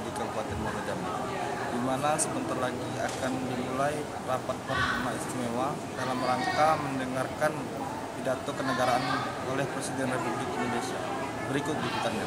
di Kabupaten Muaro Jambi, di mana sebentar lagi akan dimulai rapat paripurna istimewa dalam rangka mendengarkan pidato kenegaraan oleh Presiden Republik Indonesia. Berikut liputannya.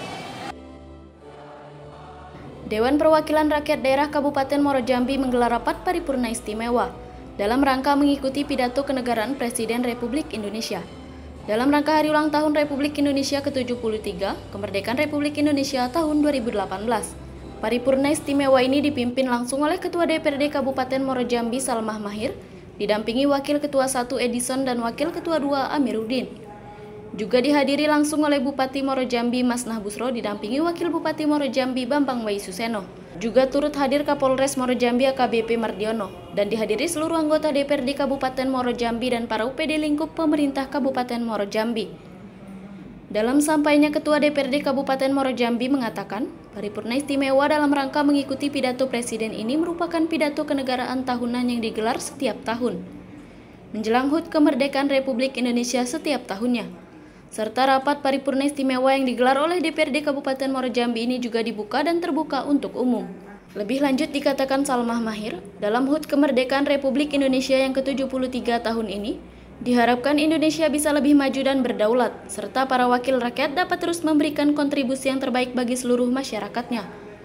Dewan Perwakilan Rakyat Daerah Kabupaten Muaro Jambi menggelar rapat paripurna istimewa dalam rangka mengikuti pidato kenegaraan Presiden Republik Indonesia. Dalam rangka Hari Ulang Tahun Republik Indonesia ke-73, Kemerdekaan Republik Indonesia tahun 2018. Paripurna istimewa ini dipimpin langsung oleh Ketua DPRD Kabupaten Muaro Jambi Salmah Mahir, didampingi Wakil Ketua 1 Edison dan Wakil Ketua 2 Amiruddin. Juga dihadiri langsung oleh Bupati Muaro Jambi Masnah Busro didampingi Wakil Bupati Muaro Jambi Bambang Wai Suseno. Juga turut hadir Kapolres Muaro Jambi AKBP Mardiono dan dihadiri seluruh anggota DPRD Kabupaten Muaro Jambi dan para UPD lingkup pemerintah Kabupaten Muaro Jambi. Dalam sampainya Ketua DPRD Kabupaten Muaro Jambi mengatakan, paripurna istimewa dalam rangka mengikuti pidato Presiden ini merupakan pidato kenegaraan tahunan yang digelar setiap tahun, menjelang HUT Kemerdekaan Republik Indonesia setiap tahunnya. Serta rapat paripurna istimewa yang digelar oleh DPRD Kabupaten Muaro Jambi ini juga dibuka dan terbuka untuk umum. Lebih lanjut dikatakan Salmah Mahir, dalam HUT Kemerdekaan Republik Indonesia yang ke-73 tahun ini, diharapkan Indonesia bisa lebih maju dan berdaulat, serta para wakil rakyat dapat terus memberikan kontribusi yang terbaik bagi seluruh masyarakatnya.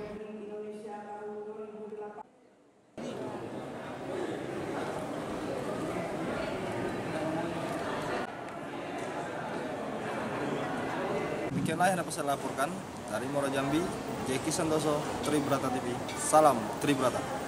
Demikianlah yang dapat saya laporkan dari Muaro Jambi, Jeki Santoso, Tribrata TV. Salam Tribrata.